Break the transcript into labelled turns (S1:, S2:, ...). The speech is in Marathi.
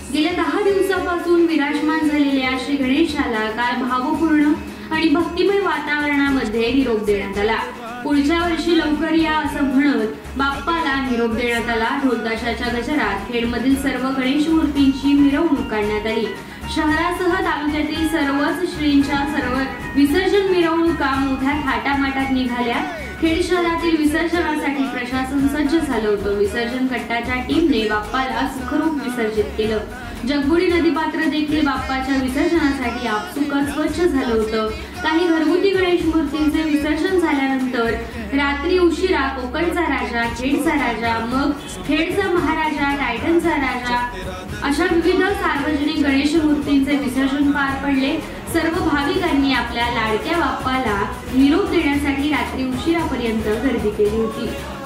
S1: गेल्या 10 दिवसापासून विराजमान झालेल्या श्री गणेशाला काल भावपूर्ण आणि भक्तिमय वातावरणामध्ये निरोप देण्यात आला। पुढच्या वर्षी लवकर या असं म्हणत बाप्पाला निरोप देण्यात आला। ढोलताशाच्या गजरात खेडमधील सर्व गणेश मूर्तींची मिरवणूक काढण्यात आली। शहरासह तालुक्यातील सर्वच श्रींच्या सर्व विसर्जन मिरवणुका मोठ्या थाटामाटात निघाल्या। खेड शहरातील विसर्जनासाठी प्रशासन सज्ज झालं होतं। विसर्जन कट्टाच्या टीमने बाप्पाला सुखरूप विसर्जित केलं। जगबुडी नदीपात्र देखील बाप्पाच्या विसर्जनासाठी आपसुकच स्वच्छ झालं होतं। काही घरगुती गणेश मूर्तींचे विसर्जन झाल्यानंतर रात्री उशिरा कोकणचा राजा, खेडचा राजा, मग खेडचा महाराजा, टायटनचा राजा अशा विविध सार्वजनिक गणेश मूर्तींचे विसर्जन पार पडले। सर्व भाविकांनी आपल्या लाडक्या बाप्पाला निरोप देण्यासाठी रात्री उशिरापर्यंत गर्दी केली होती।